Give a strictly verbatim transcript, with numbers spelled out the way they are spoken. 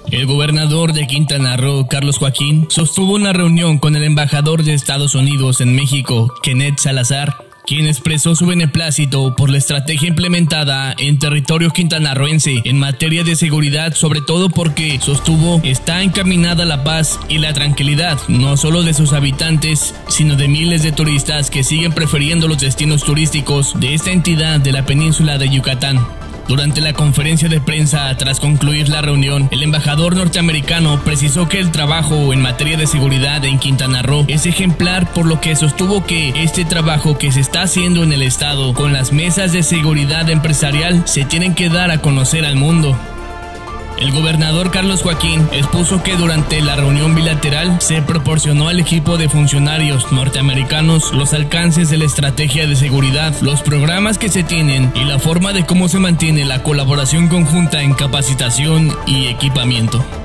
El gobernador de Quintana Roo, Carlos Joaquín, sostuvo una reunión con el embajador de Estados Unidos en México, Kenneth Salazar, quien expresó su beneplácito por la estrategia implementada en territorio quintanarroense en materia de seguridad, sobre todo porque, sostuvo, está encaminada la paz y la tranquilidad, no solo de sus habitantes, sino de miles de turistas que siguen prefiriendo los destinos turísticos de esta entidad de la península de Yucatán. Durante la conferencia de prensa tras concluir la reunión, el embajador norteamericano precisó que el trabajo en materia de seguridad en Quintana Roo es ejemplar, por lo que sostuvo que este trabajo que se está haciendo en el estado con las mesas de seguridad empresarial se tienen que dar a conocer al mundo. El gobernador Carlos Joaquín expuso que durante la reunión bilateral se proporcionó al equipo de funcionarios norteamericanos los alcances de la estrategia de seguridad, los programas que se tienen y la forma de cómo se mantiene la colaboración conjunta en capacitación y equipamiento.